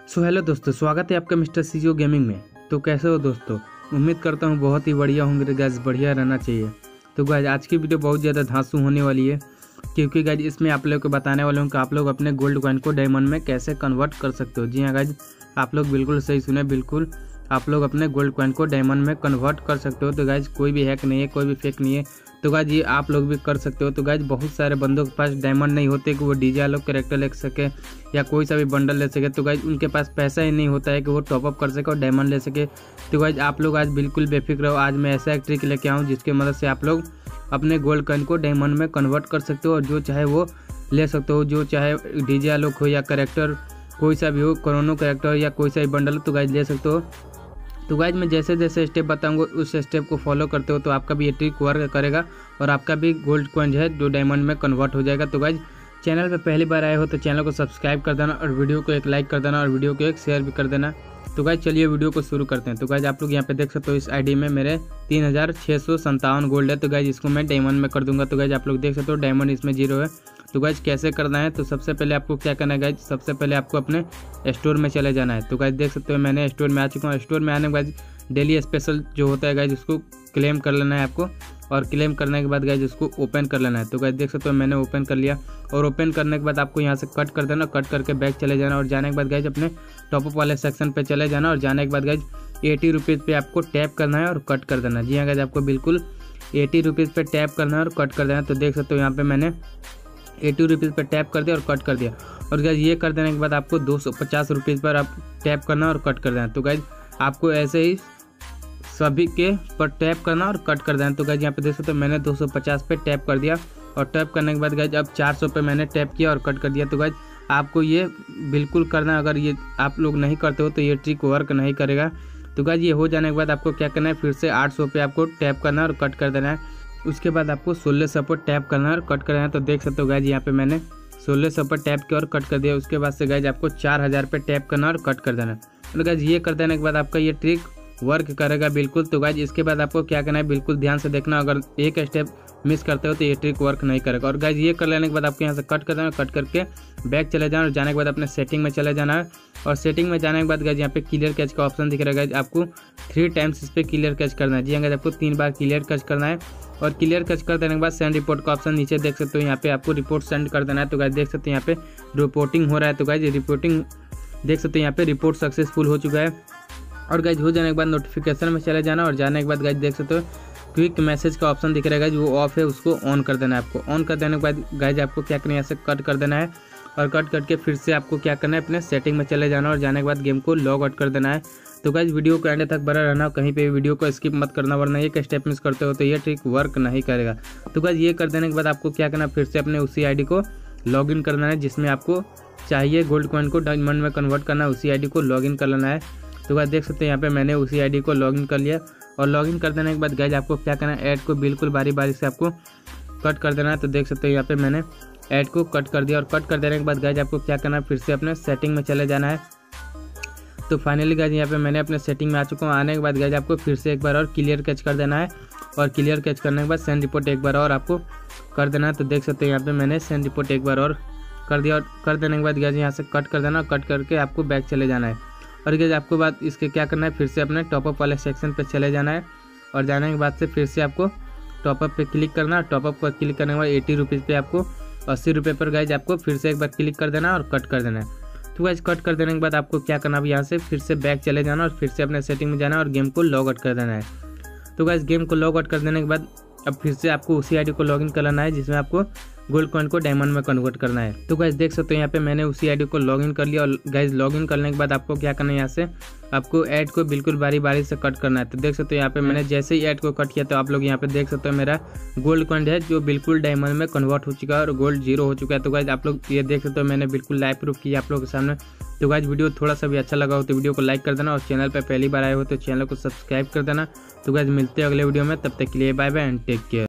So hello दोस्तों, स्वागत है आपका मिस्टर सीजो गेमिंग में। तो कैसे हो दोस्तों? उम्मीद करता हूँ बहुत ही बढ़िया होंगे गाइस, बढ़िया रहना चाहिए। तो गाइस आज की वीडियो बहुत ज़्यादा धांसू होने वाली है, क्योंकि गाइस इसमें आप लोग को बताने वाले हूँ कि आप लोग अपने गोल्ड कॉइन को डायमंड में कैसे कन्वर्ट कर सकते हो। जी हाँ गाइस, आप लोग बिल्कुल सही सुने, बिल्कुल आप लोग अपने गोल्ड कॉइन को डायमंड में कन्वर्ट कर सकते हो। तो गाइस कोई भी हैक नहीं है, कोई भी फेक नहीं है। तो गाइस ये आप लोग भी कर सकते हो। तो गाइस बहुत सारे बंदों के पास डायमंड नहीं होते कि वो डीजे लोग कैरेक्टर ले सके या कोई सा भी बंडल ले सके। तो गाइस उनके पास पैसा ही नहीं होता है कि वो टॉपअप कर सके और डायमंड ले सके। तो गाइस आप लोग आज बिल्कुल बेफिक्र रहो, आज मैं ऐसा एक ट्रिक लेके आऊँ जिसकी मदद से आप लोग अपने गोल्ड कॉइन को डायमंड में कन्वर्ट कर सकते हो और जो चाहे वो ले सकते हो। जो चाहे डीजे लोग हो या कैरेक्टर कोई सा भी हो, कोरोनो कैरेक्टर या कोई सा भी बंडल, तो गाइस ले सकते हो। तो गाइज मैं जैसे जैसे स्टेप बताऊंगा उस स्टेप को फॉलो करते हो तो आपका भी ये ट्रिक वर्क करेगा और आपका भी गोल्ड कॉइन जो है जो डायमंड में कन्वर्ट हो जाएगा। तो गाइज चैनल पे पहली बार आए हो तो चैनल को सब्सक्राइब कर देना और वीडियो को एक लाइक कर देना और वीडियो को एक शेयर भी कर देना। तो गाइज चलिए वीडियो को शुरू करते हैं। तो गाइज आप लोग यहाँ पे देख सकते हो इस आईडी में मेरे 3657 गोल्ड है। तो गाइज इसको मैं डायमंड में कर दूंगा। तो गाइज आप लोग देख सकते हो डायमंड इसमें 0 है। तो गाइज कैसे करना है, तो सबसे पहले आपको क्या करना है गाइज, सबसे पहले आपको अपने स्टोर में चले जाना है। तो गाइज देख सकते हो मैंने स्टोर में आ चुका हूँ। स्टोर में आने के बाद डेली स्पेशल जो होता है गाइज उसको क्लेम कर लेना है आपको, और क्लेम करने के बाद गाइज उसको ओपन कर लेना है। तो गाइज देख सकते हो मैंने ओपन कर लिया और ओपन करने के बाद आपको यहाँ से कट कर देना, कट करके बैक चले जाना और जाने के बाद गाइज अपने टॉपअप वाले सेक्शन पे चले जाना और जाने के बाद गाइज 80 रुपीज़ पे आपको टैप करना है और कट कर देना। जी हाँ गाइज आपको बिल्कुल 80 रुपीज़ पे टैप करना है और कट कर देना। तो देख सकते हो यहाँ पे मैंने 80 रुपीज़ पर टैप कर दिया और कट कर दिया। और गाइज ये कर देने के बाद आपको 250 रुपीज़ पर आप टैप करना और कट कर देना। तो गाइज आपको ऐसे ही सभी के पर टैप करना और कट कर देना। तो गाइज यहाँ पे देख सकते हो मैंने 250 पे टैप कर दिया और टैप करने के बाद गाइज अब 400 पे मैंने टैप किया और कट कर दिया। तो गाइज आपको ये बिल्कुल करना है, अगर ये आप लोग नहीं करते हो तो ये ट्रिक वर्क नहीं करेगा। तो गाइज ये हो जाने के बाद आपको क्या करना है, फिर से 800 पे आपको टैप करना है और कट कर देना है। उसके बाद आपको 1600 पर टैप करना है और कट करना है। तो देख सकते हो गाइज यहाँ पे मैंने 1600 पर टैप किया और कट कर दिया। उसके बाद से गाइज आपको 4000 पे टैप करना और कट कर देना। तो गाइज ये कर देने के बाद आपका ये ट्रिक वर्क करेगा बिल्कुल। तो गाइज इसके बाद आपको क्या करना है, बिल्कुल ध्यान से देखना, अगर एक स्टेप मिस करते हो तो ये ट्रिक वर्क नहीं करेगा। और गाइज ये कर लेने के बाद आपको यहाँ से कट कर देना, कट करके बैक चले जाना और जाने के बाद अपने सेटिंग में चले जाना है। और सेटिंग में जाने के बाद गाइज यहाँ पे क्लियर कैच का ऑप्शन दिख रहा है। गाइज आपको 3 टाइम्स इस पर क्लियर कैच करना है। जी हाँ गाइज आपको 3 बार क्लियर कैच करना है और क्लियर कैच कर देने के बाद सेंड रिपोर्ट का ऑप्शन नीचे देख सकते हो, यहाँ पे आपको रिपोर्ट सेंड कर देना है। तो गाइज देख सकते हो यहाँ पे रिपोर्टिंग हो रहा है। तो गाइज रिपोर्टिंग देख सकते हो यहाँ पे रिपोर्ट सक्सेसफुल हो चुका है। और गाइज हो जाने के बाद नोटिफिकेशन में चले जाना और जाने के बाद गाइज देख सकते हो क्विक मैसेज का ऑप्शन दिख रहा है गाइज, वो ऑफ है, उसको ऑन कर देना है आपको। ऑन कर देने के बाद गाइज आपको क्या करना है, यहाँ से कट कर देना है और कट करके फिर से आपको क्या करना है, अपने सेटिंग में चले जाना और जाने के बाद गेम को लॉग आउट कर देना है। तो गाइज वीडियो को एंड तक बना रहना, कहीं पे भी वीडियो को स्किप मत करना, वरना एक स्टेप मिस करते हो तो ये ट्रिक वर्क नहीं करेगा। तो गाइज ये कर देने के बाद आपको क्या करना है, फिर से अपने उसी आईडी को लॉगिन करना है जिसमें आपको चाहिए गोल्ड कॉइन को डायमंड में कन्वर्ट करना है, उसी आईडी को लॉगिन कर लेना है। तो गाइज देख सकते हैं यहाँ पे मैंने उसी आईडी को लॉगिन कर लिया और लॉगिन कर देने के बाद गाइज आपको क्या करना है, ऐड को बिल्कुल बारी बारी से आपको कट कर देना है। तो देख सकते हो यहाँ पे मैंने ऐड को कट कर दिया और कट कर देने के बाद गाइज आपको क्या करना है, फिर से अपने सेटिंग में चले जाना है। तो फाइनली गाइज यहाँ पे मैंने अपने सेटिंग में आ चुका हूँ। आने के बाद गाइज आपको फिर से एक बार और क्लियर कैच कर देना है और क्लियर कैच करने के बाद सेंड रिपोर्ट एक बार और आपको कर देना है। तो देख सकते हो यहाँ पे मैंने सेंड रिपोर्ट एक बार और कर दिया और कर देने के बाद गाइज यहाँ से कट कर देना, कट करके आपको बैक चले जाना है। और गाइज आपको बाद इसके क्या करना है, फिर से अपने टॉपअप वाले सेक्शन पे चले जाना है और जाने के बाद से फिर से आपको टॉपअप पे क्लिक करना। टॉपअप पर क्लिक करने के बाद 80 रुपीज़ पे आपको 80 रुपये पर गाइज आपको फिर से एक बार क्लिक कर देना और कट कर देना है। तो गाइज कट कर देने के बाद आपको क्या करना है, यहाँ से फिर से बैक चले जाना और फिर से अपने सेटिंग में जाना और गेम को लॉग आउट कर देना है। तो गाइज गेम को लॉग आउट कर देने के बाद अब फिर से आपको उसी आईडी को लॉगिन कर लेना है जिसमें आपको गोल्ड कॉइन को डायमंड में कन्वर्ट करना है। तो गाइज देख सकते हो यहाँ पे मैंने उसी आईडी को लॉगिन कर लिया और गाइज लॉगिन करने के बाद आपको क्या करना है, यहाँ से आपको ऐड को बिल्कुल बारी बारी से कट करना है। तो देख सकते हो यहाँ पे मैंने जैसे ही ऐड को कट किया तो आप लोग यहाँ पे देख सकते हो मेरा गोल्ड कॉइन है जो बिल्कुल डायमंड में कन्वर्ट हो चुका है और गोल्ड 0 हो चुका है। तो गाइज आप लोग ये देख सकते हो मैंने बिल्कुल लाइव प्रूफ किया आप लोगों के सामने। तो गाइज वीडियो थोड़ा सा भी अच्छा लगा हो तो वीडियो को लाइक कर देना और चैनल पर पहली बार आए हो तो चैनल को सब्सक्राइब कर देना। तो गाइज मिलते हैं अगले वीडियो में, तब तक के लिए bye bye and take care.